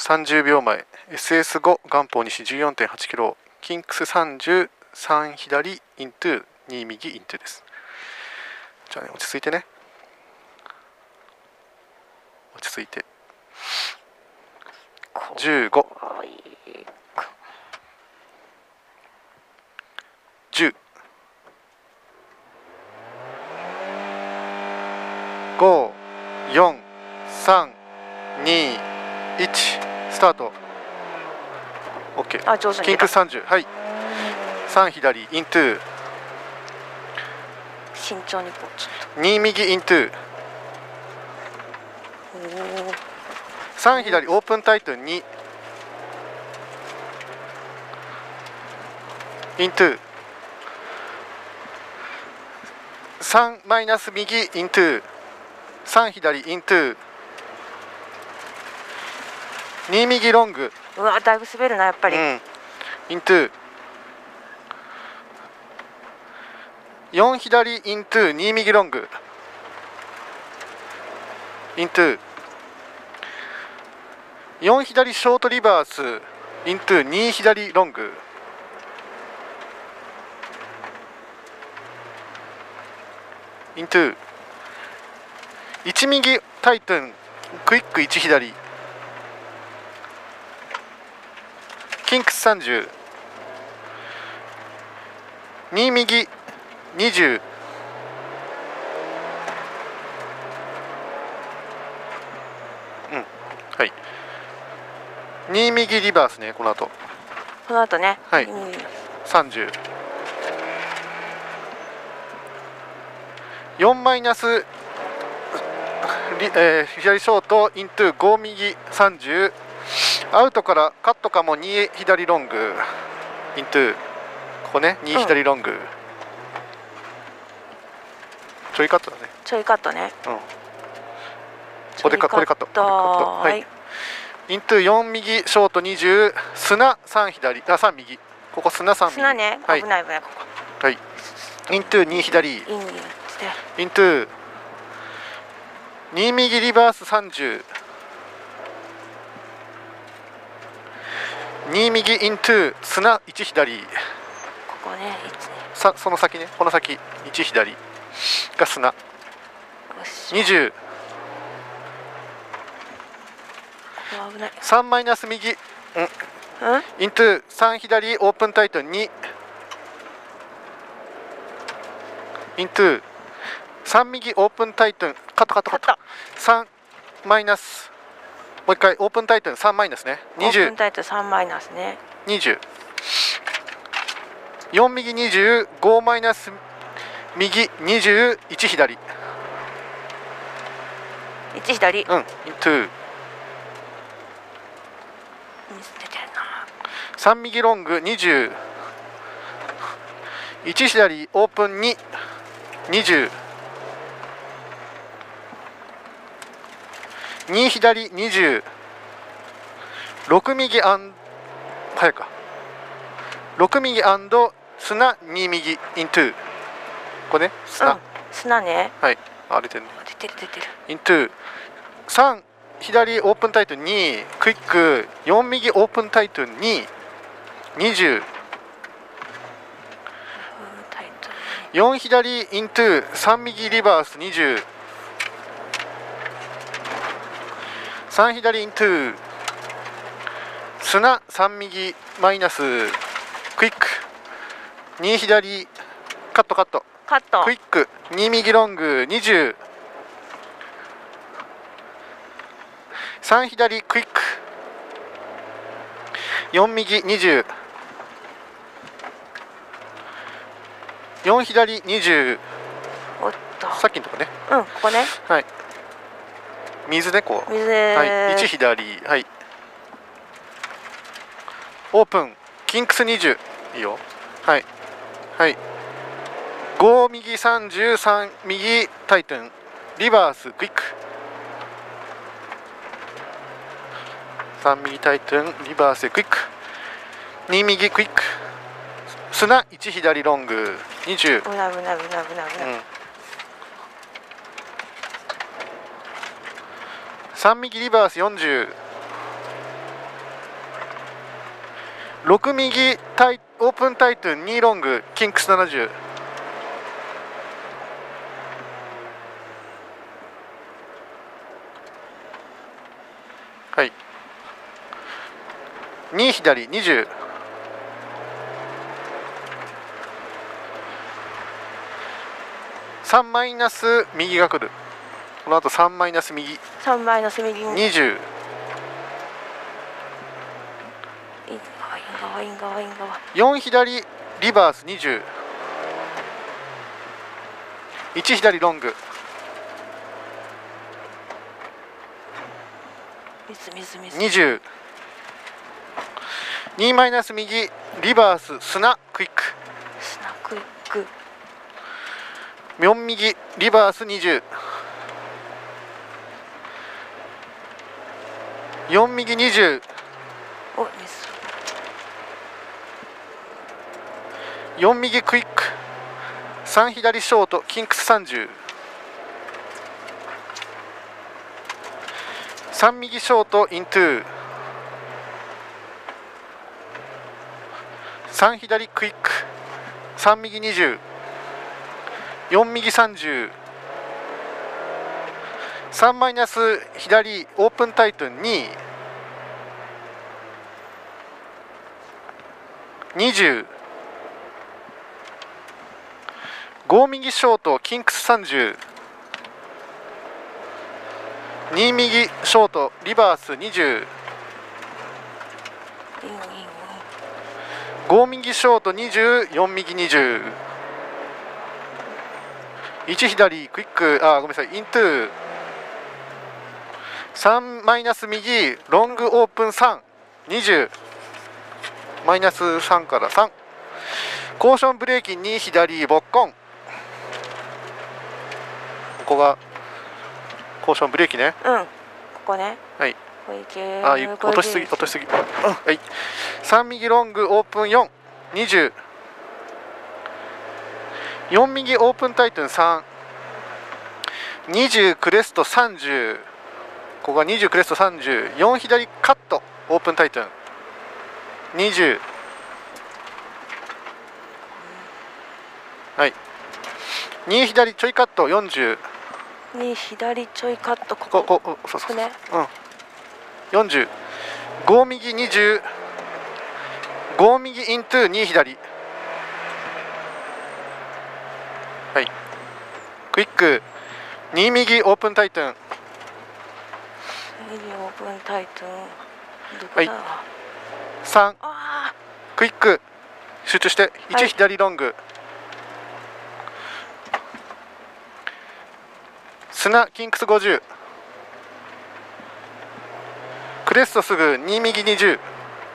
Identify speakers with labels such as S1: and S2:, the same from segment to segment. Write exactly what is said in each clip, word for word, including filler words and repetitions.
S1: さんじゅうびょうまえ エスエスご 元宝西 じゅうよんてんはちキロキンクスさんじゅうさん左イントゥに右イントゥです。じゃあね、落ち着いてね、落ち着いてじゅうご、じゅう、ご、よん、さん、に、いちスタート。 OK。
S2: あ、上手に
S1: キンクスさんじゅう、はい、さん左イントゥ
S2: 慎重にこうちょっ
S1: に右イントゥ
S2: と
S1: さん左オープンタイトンにイントゥさんマイナス右イントゥさん左イントゥに右ロング、
S2: うわだいぶ滑るなやっぱり、
S1: うん、イントゥよん左イントゥに右ロングイントゥよん左ショートリバースイントゥに左ロングイントゥいち右タイトンクイックいち左キンクスさんじゅうに右にじゅううんはいに右リバースね、この後
S2: この後ね、
S1: はい、
S2: うん、
S1: さんじゅうよんマイナスリ、えー、左ショートイントゥご右さんじゅうアウトからカットかもに左ロングイントゥここねに左ロング、うん、ちょいカットだね、
S2: ちょいカットね、
S1: うん、ここでカこれカット、これカット、はい、イントゥよん右ショートにじゅう砂さん左あさん右ここ砂さん右
S2: 砂ね、
S1: はい、
S2: 危ない危ないここ
S1: はいイントゥに左
S2: インに
S1: イントゥに右リバースさんじゅうに右イントゥ砂いち左
S2: ここねいちね
S1: さその先ねこの先いち左が砂にじゅう
S2: 危ない
S1: さんマイナス右、うん、
S2: うん
S1: イントゥさん左オープンタイトンにイントゥさん右オープンタイトンカットカットカットさんマイナスもう一回オープンタイトンさんマイナスねにじゅう
S2: オープンタイトさんマイナスね
S1: にじゅうよん右にじゅうごマイナス右にじゅういち左
S2: いち左
S1: うんイントゥ
S2: 出てるな
S1: さん右ロングにじゅういち左オープンににじゅうに左にじゅうろく右アン早くかろく右アンド砂に右イントゥこれね砂、
S2: うん、砂ね
S1: はいあ出てるね
S2: 出てる出てる
S1: イントゥさん左オープンタイトンにクイックよん右オープンタイトンににじゅうよん左イントゥさん右リバースにじゅうさん左イントゥ砂さん右マイナスクイックに左カットカット
S2: カット
S1: クイックに右ロングにじゅうさん左クイックよん右にじゅうよん左にじゅう
S2: おっと
S1: さっきのとこね
S2: うんここね
S1: はい水ねこう
S2: 水で
S1: はいいち左はいオープンキンクスにじゅういいよはいはいご右さんじゅうさん右タイトンリバースクイックさん右タイトンリバースクイックに右クイック砂いち左ロングにじゅう
S2: 危ない危ない危ない危ない危ない、
S1: うんさん右リバースよんじゅうろく右タイオープンタイトゥンにロングキンクスななじゅう。はい、に左にじゅう。さんマイナス右が来る。この後さんマイナス右
S2: さんマイナス右に
S1: にじゅう。
S2: イン側イン側イン側イン側
S1: よん左リバースにじゅう。いち左ロング
S2: ミスミスミス
S1: にじゅう。にマイナス右リバース砂クイック。
S2: スナクイック
S1: よん右リバースにじゅう。よん右にじゅう。
S2: おミス
S1: よん右クイック。さん左ショートキンクスさんじゅう。さん右ショートイントゥー。さん左クイック。さん右にじゅう。よん右さんじゅう。さんマイナス左オープンタイトンににじゅう。ご右ショートキンクスさんじゅう。に右ショートリバースにじゅう。
S2: インインイン
S1: ご右ショートにじゅう。よん右にじゅう。いち左クイック。あ、ごめんなさいイントゥー。さんマイナス右ロングオープンさん。にじゅう。マイナスさんからさん。コーションブレーキに左ボッコン。ここがコーションブレーキね。
S2: うんここね
S1: はい。
S2: これいけ
S1: あ、落としすぎ落としすぎ。うん、はい。さん右ロングオープンよん。にじゅう。よん右オープンタイトンさん。にじゅうクレストさんじゅう。ここがにじゅうクレストさんじゅう。よん左カットオープンタイトンにじゅう。はい。に左ちょいカットよんじゅう。
S2: に左ちょいカットこ
S1: こ
S2: こ
S1: こそうそうそう、
S2: ね
S1: うん、よんじゅう。ご右にじゅう。ご右イントゥに左。はい。クイックに右オープンタイトン。
S2: 右オープンタイトンどこだ、
S1: はいさん
S2: あ
S1: クイック集中していち、
S2: はい
S1: 左ロング砂キンクスごじゅう。クレストすぐに右にじゅう。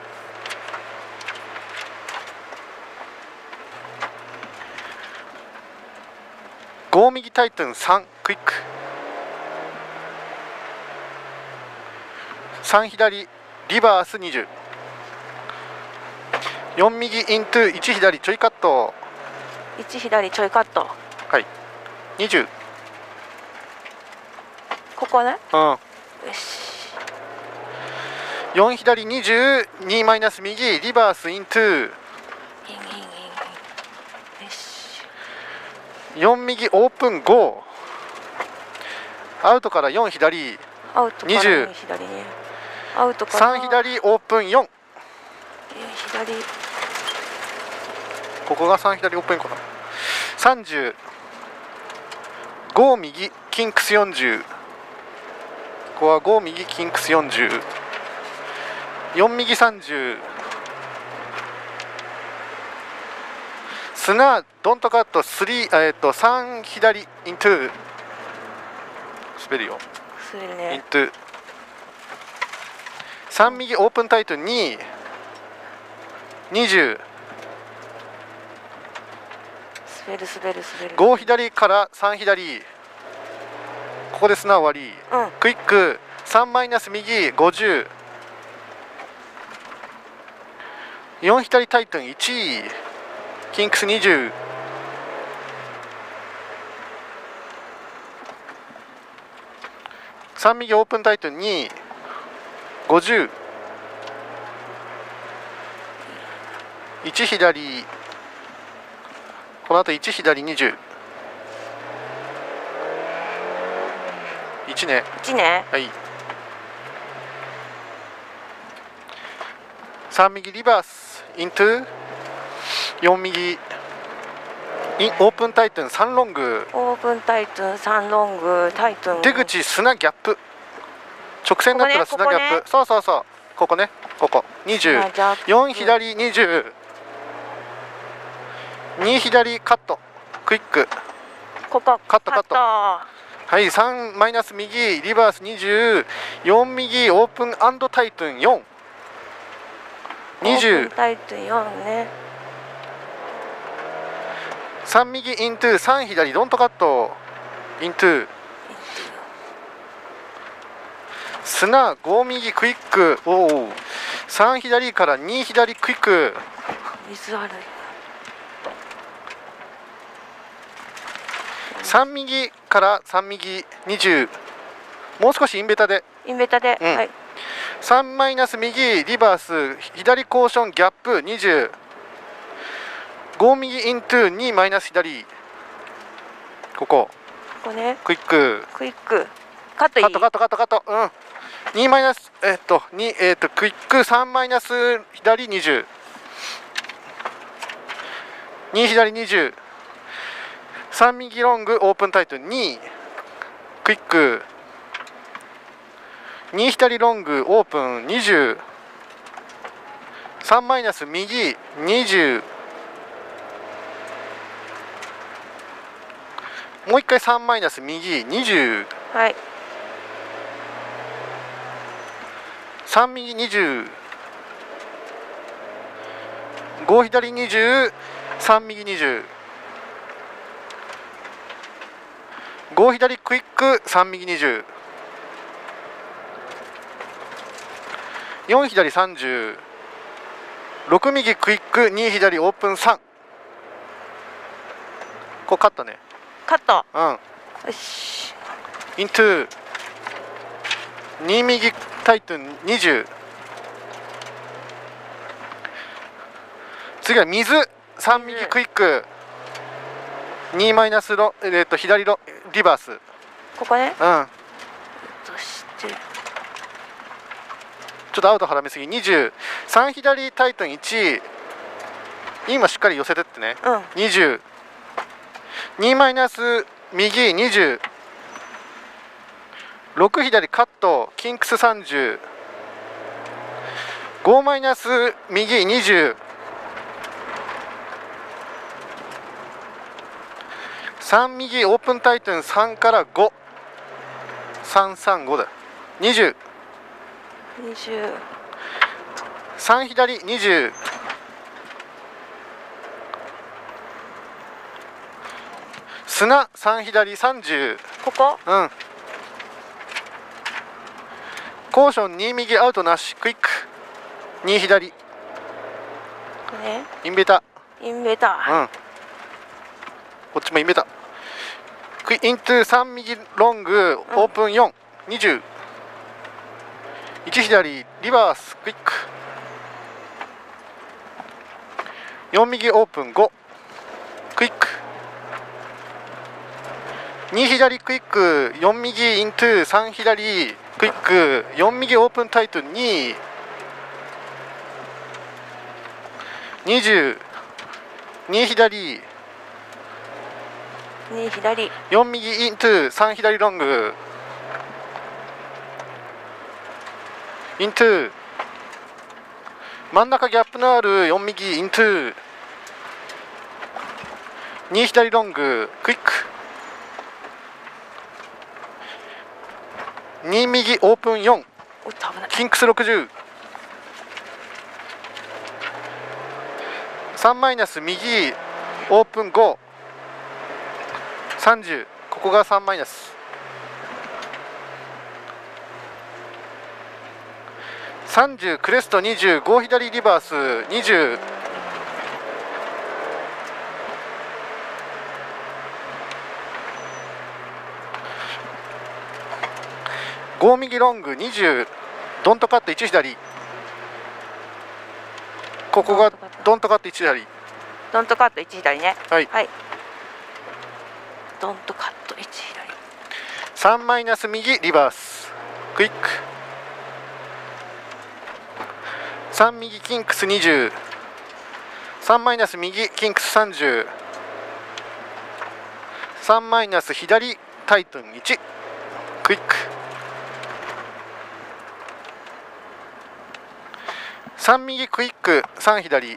S1: ご右タイトンさんクイック。さん左リバースにじゅう。よん右イントゥいち左ちょいカット。
S2: いち左ちょいカット
S1: はいにじゅう。
S2: ここね
S1: うん
S2: よし
S1: よん左にじゅう。にマイナス右リバースイントゥ
S2: インインインインよし
S1: よん右オープンご。アウトからよん左。
S2: アウトから
S1: にじゅう
S2: よん左にアウトから
S1: さん左オープンよん。
S2: 左
S1: ここがさん左オープンかな。さんじゅう。ご右キンクスよんじゅう。ここはご右キンクスよんじゅう。よん右さんじゅう。砂ドントカットさん、えっとさん左イントゥ滑るよ
S2: 滑る
S1: イン
S2: ね
S1: トゥさん右オープンタイトににじゅう。
S2: 滑る滑る滑る
S1: ご左からさん左。ここで砂終わり。
S2: うん
S1: クイックさんマイナス右ごじゅう。よん左タイトンいちキンクスにじゅう。さん右オープンタイトンにごじゅう。 いち左、この後いち左にじゅう、いちね。
S2: いちね。
S1: はい。さん右リバースイントゥよん右インオープンタイトンさんロング、
S2: オープンタイトンさんロング、タイトン
S1: 出口砂ギャップ、直線だったら砂ギャップ、
S2: ここね
S1: そうそうそう、ここね、ここにじゅう、よん左にじゅう、に左カットクイック、
S2: ここ
S1: カットカット、
S2: は
S1: はい、さんマイナス右リバースにじゅう、よん右オープンタイトンよん、にじゅう、
S2: タイトンよんね。
S1: さん右イントゥさん左ドントカットイントゥ砂ご右クイック、おおさん左からに左クイック、
S2: 水悪い。
S1: さん右からさん右にじゅう、もう少しインベタで、
S2: インベタで、
S1: うん
S2: はい。
S1: さんマイナス右リバース左コーションギャップにじゅう、ご右イントゥにマイナス左、ここ
S2: ここね。
S1: クイック
S2: クイック。カットいい。
S1: カットカットカットカット、うんにマイナスえっとにえっとクイックさんマイナス左にじゅう、に左にじゅう、さん右ロングオープンタイトンにクイック、に左ロングオープンにじゅう、さんマイナス右にじゅう、もう一回さんマイナス右にじゅう、
S2: はい。
S1: さん右にじゅう、ご左にじゅう、さん右にじゅう、ご左クイックさん右にじゅう、よん左さんじゅう、ろく右クイックに左オープンさん、こうカットね、
S2: カット。
S1: うん
S2: よし。
S1: イントゥに右タイトンにじゅう、次は水さん右クイックにマイナスロ、えー、と左ロリバース、
S2: ここね。
S1: うん
S2: そして
S1: ちょっとアウト絡みすぎ、にじゅう、さん左タイトンいち、今しっかり寄せてってね、
S2: うん。
S1: にじゅう、にマイナス右にじゅう、ろく左カットキンクスさんじゅう、ごマイナス右にじゅう、さん右オープンタイトンさんからご、さんさんごだ、にじゅう、
S2: にじゅう。
S1: さん左にじゅう、砂さん左さんじゅう、
S2: ここ。
S1: うんコーションに右アウトなしクイックに左
S2: これね。
S1: インベタ、
S2: インベタ。
S1: うんこっちもインベタ、クイイントゥさん右ロングオープンよん、にじゅう、いち左リバースクイック、よん右オープンごクイック、に左クイックよん右イントゥさん左クイックよん右オープンタイトンに、にじゅう、に左
S2: に左。
S1: よん右イントゥさん左ロングイントゥ真ん中ギャップのあるよん右イントゥに左ロングクイックに右オープンよん
S2: おっと危ない。
S1: キンクスろくじゅう、さんマイナス右オープンご、さんじゅう、ここがさんマイナス、さんじゅうクレストにじゅう、ご左リバースにじゅう、ご右ロングにじゅう、ドントカットいち左、 ここがドンとカットいち左。
S2: ドンとカットいち左ね。
S1: はい、
S2: はい、ドンとカットいち左。
S1: さんマイナス右リバースクイック。さん右キンクスにじゅう。さんマイナス右キンクスさんじゅう。さんマイナス左タイトンいちクイック。さん右クイックさん左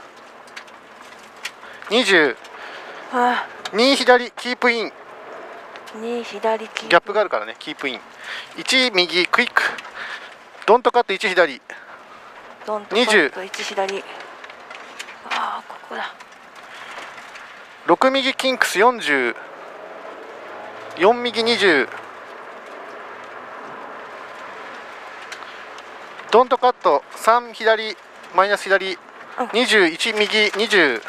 S1: にじゅう。
S2: は
S1: に左キープイン。
S2: あ、に左キープ。
S1: ギャップがあるからね、キープイン。いち右クイック。ドンとカットいち左。
S2: ドンとカットいち左。ああ、ここだ。
S1: ろく右キンクスよんじゅう。よん右にじゅう。ドンとカットさん左マイナス左。にじゅういち右にじゅ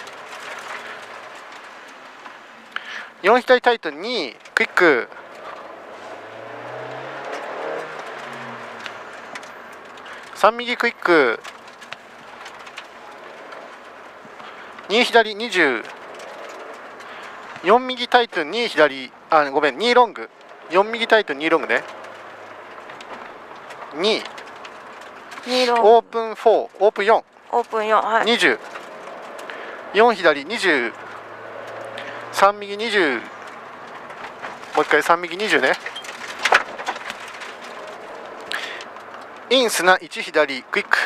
S1: う。よん左タイトンにクイック。さん右クイック。に左にじゅう。よん右タイトンに左。あ、ごめん、にロング。よん右タイトンにロングね。に。
S2: にロング。
S1: オープンよん。オープンよん。
S2: オープンよん。はい。
S1: にじゅう。よん左にじゅう。さん右にじゅう。もう一回さん右にじゅうね。イン砂いち左クイック。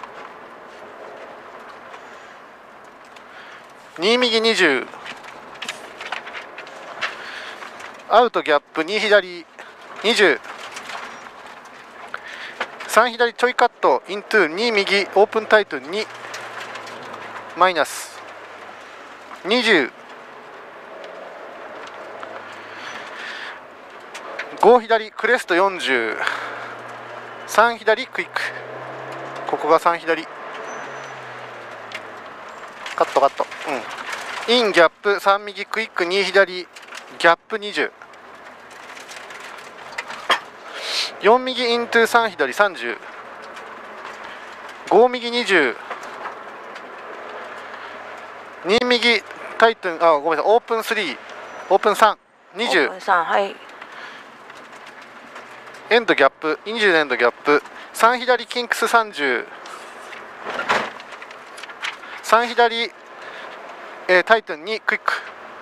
S1: に右にじゅう。アウトギャップに左にじゅう。さん左ちょいカットイントゥに右オープンタイトンにマイナスにじゅう。ご左クレストよんじゅう。さん左クイック。ここがさん左カットカット。うん。インギャップさん右クイックに左ギャップにじゅう。よん右イントゥさん左さんじゅう。ご右にじゅう。に右タイトン、あ、ごめんなさい、オープンさん、オープンさん、にじゅう。
S2: オープンさん、はい。
S1: エンドギャップ、にじゅうエンドギャップ。さん左キンクスさんじゅう。さん左、えー、タイトンにクイック。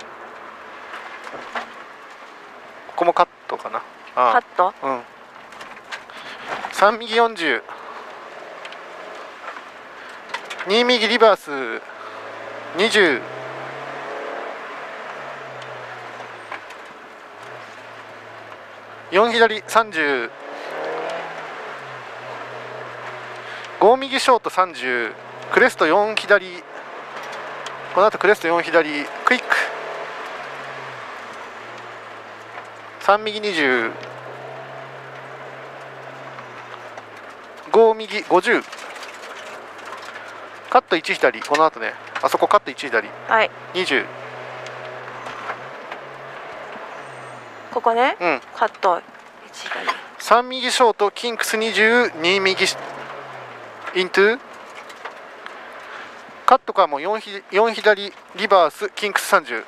S1: ここもカットかな。ああ
S2: カット。
S1: うん。さん右よんじゅう。に右リバースにじゅう。よん左さんじゅう。ご右ショートさんじゅう。クレストよん左。この後クレストよん左クイック。さん右にじゅう。ご右ごじゅう。カットいち左。この後ね、あそこカットいち左。
S2: はい。
S1: にじゅう。
S2: ここね。
S1: うん。
S2: カットいち左。
S1: さん右ショートキンクスにじゅう。に右イントゥカットからもよん左リバースキンクスさんじゅ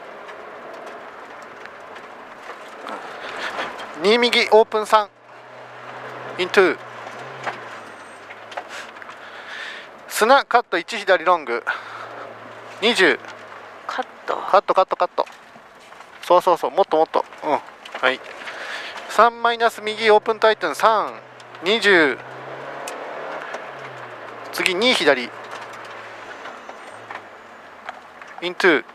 S1: う。に右オープンさんイントゥ砂カットいち左ロングにじゅう。
S2: カット。
S1: カットカットカット。そうそうそう、もっともっと。うん。はい。さんマイナス右オープンタイトンさんにじゅう。次に左イントゥ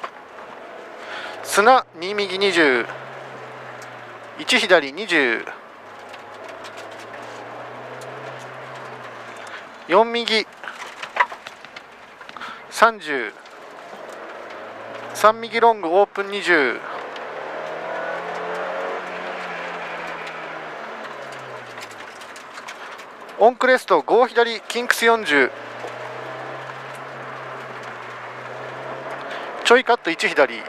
S1: 砂に右にじゅう。いち左にじゅう。よん右さんじゅう。さん右ロングオープンにじゅう。オンクレストご左キンクスよんじゅう。ちょいカットいち左。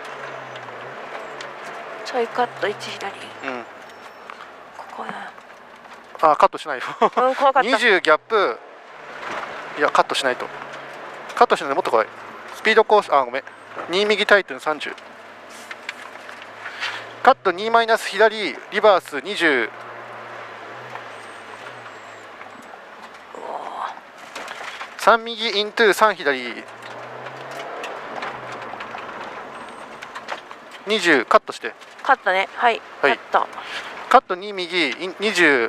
S2: ちょいカットいち左。
S1: うん。
S2: ここね。
S1: あ、カットしないよ。
S2: うん、怖かった。
S1: にじゅうギャップいやカットしないと、カットしないでもっと来い。スピードコース、あごめん、に右タイトンさんじゅう、カットにマイナス左リバースにじゅう、さん右イントゥさん左にじゅう、カットして、
S2: カットね、はい、
S1: はい
S2: カット。
S1: カットに右インにじゅ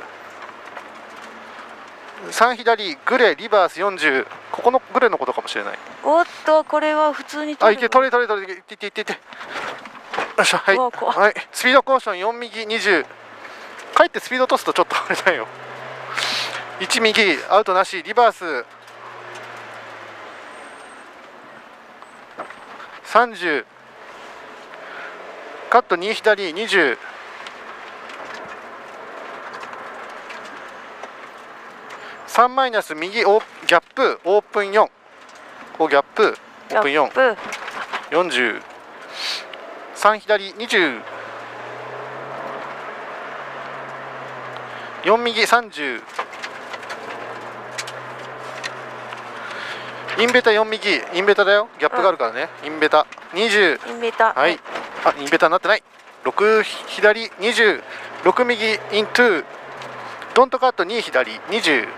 S1: う、さん左グレリバースよんじゅう、ここのグレのことかもしれない。
S2: おっと、これは普通に
S1: あ、い
S2: る
S1: け、取れ取れ取れ、いっていっていっていって、よっしゃ、はい、
S2: うわ怖い
S1: はい、スピードコーションよん右にじゅう、かえってスピード落とすとちょっとあれだよ、いち右アウトなしリバースさんじゅう、カットに左にじゅう、さんマイナス右オーギャップオープンよん、こうギャップオープンよん、
S2: ギャップ
S1: よんじゅう、さん左にじゅう、よん右さんじゅう、インベタよん右、インベタだよ、ギャップがあるからね、インベタにじゅう、
S2: インベータ
S1: はい、あ、インベタになってない、ろく左にじゅう、ろく右イントゥ、ドントカットに左にじゅう、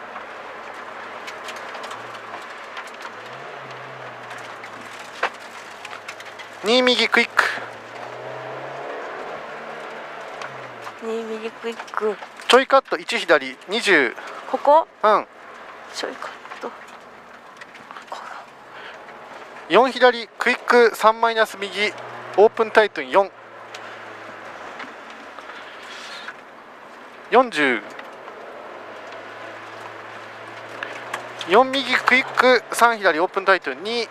S1: に右クイック、
S2: に右クイック、
S1: ちょいカットいち左にじゅ
S2: ここ
S1: う、うん、
S2: ちょいカット、
S1: よん左クイックさんマイナス右オープンタイトンよん、よんじゅう、よん右クイックさん左オープンタイトンに、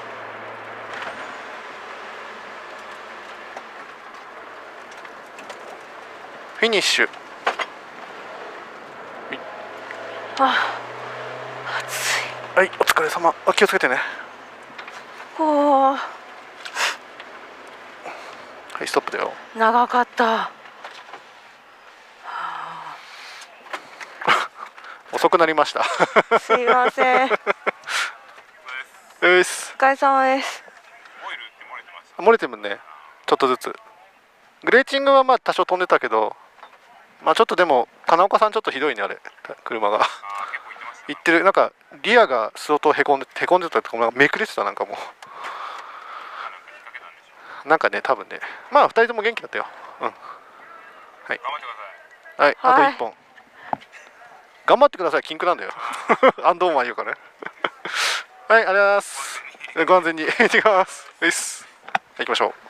S1: フィニッシュ。
S2: あ、暑い。
S1: はい、お疲れ様。あ、気をつけてね。
S2: おー、
S1: はい、ストップだよ。
S2: 長かった。
S1: 遅くなりました。
S2: すいません。
S1: うっす。
S2: お疲れ様です。
S1: 漏れてるね。ちょっとずつ。グレーチングはまあ多少飛んでたけど、まあちょっとでも金岡さんちょっとひどいね、あれ車が。行ってる、なんかリアが相当へこんでへこんでたとか、なんかめくれてた、なんかもう。なんかね、多分ね、まあふたりとも元気だったよ。うん。はい。はい、あといっぽん。頑張ってください、禁句なんだよ。アンドーマン言うからね。はい、ありがとうございます。ご安全に。行ってきます。はい、行きましょう。